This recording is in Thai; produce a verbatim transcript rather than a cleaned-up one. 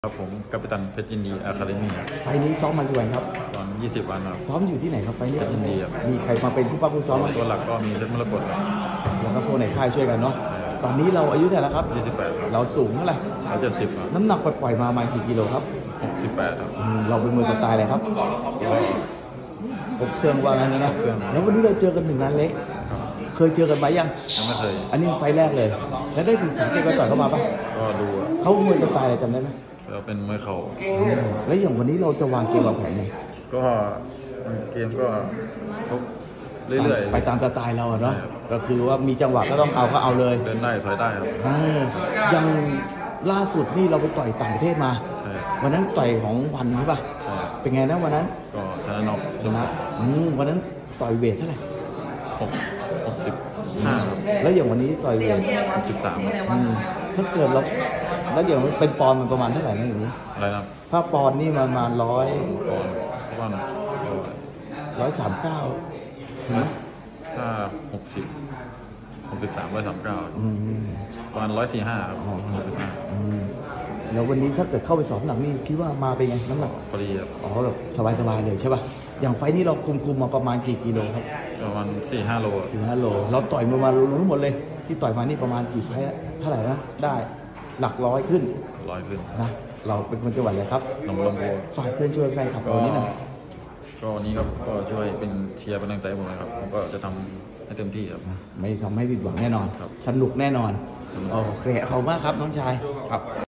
ครับผมกัปตันเพชรยินดีอะคาเดมี่ครับไฟนี้ซ้อมมากี่วันครับตอนยี่สิบวันครับซ้อมอยู่ที่ไหนครับไฟนี้เพชรยินดีครับมีใครมาเป็นผู้ป้าผู้ซ้อมไหมตัวหลักก็มีเพชรมรกตครับแล้วก็พวกในค่ายช่วยกันเนาะตอนนี้เราอายุเท่าไหร่แล้วครับยี่สิบแปดครับเราสูงเท่าไหร่ร้อยเจ็ดสิบครับน้ำหนักปล่อยๆมาประมาณกี่กิโลครับหกสิบแปดครับเราเป็นมือสไตล์อะไรครับหกเครื่องว่างั้นนะแล้ววันนี้เราเจอกันหนึ่งนัดเล็กเคยเจอกันไหมยังยังไม่เคยอันนี้ไฟแรกเลยแล้วได้ถึงสังเกตว่าต่อยเข้ามาปะก็ดูเขามวยสไตล์อะไรจำได้ไหมเราเป็นมวยเข่าแล้วอย่างวันนี้เราจะวางเกมวางแผนไงก็เกมก็ชกเรื่อยๆไปตามสไตล์เราเนาะก็คือว่ามีจังหวะก็ต้องเอาก็เอาเลยเดินได้ถอยได้ครับยังล่าสุดนี่เราไปต่อยต่างประเทศมาวันนั้นต่อยของวันใช่ป่ะเป็นไงนะวันนั้นก็ชนะน็อกชนะวันนั้นต่อยเวทเท่าไหร่หกหกสิบห้าแล้วอย่างวันนี้ต่อยเวทหกสิบสามถ้าเกิดเราแล้วอย่างเป็นปอนด์มันประมาณเท่าไหร่นะอย่างนี้อะไรนะถ้าปอนด์นี่ประมาณร้อยปอนด์ประมาณร้อยสามเก้าถ้าหกสิบหกสิบสามร้อยสามเก้าประมาณร้อยสี่ห้าครับหกสิบห้าแล้ววันนี้ถ้าเกิดเข้าไปสอบหนักนี่คิดว่ามาเป็นไงน้ำหนักพอดีครับอ๋อแบบสบายๆเลยใช่ป่ะอย่างไฟนี้เราคุมคุมมาประมาณกี่กิโลครับประมาณสี่ห้าโลสี่ห้าโลเราต่อยมารู้ทั้งหมดเลยที่ต่อยมานี่ประมาณกี่ไฟเท่าไหร่นะได้หลักร้อยขึ้นร้อยขึ้นนะเราเป็นคนจังหวัดอะไรครับหนองบัวลำพูฝากเชิญชวนใครครับวันนี้หน่อยก็วันนี้ครับก็ช่วยเป็นเชียร์เป็นกำลังใจผมนะครับผมก็จะทำให้เต็มที่ครับไม่ทำให้ผิดหวังแน่นอนสนุกแน่นอนโอเคขอบคุณมากครับน้องชายครับ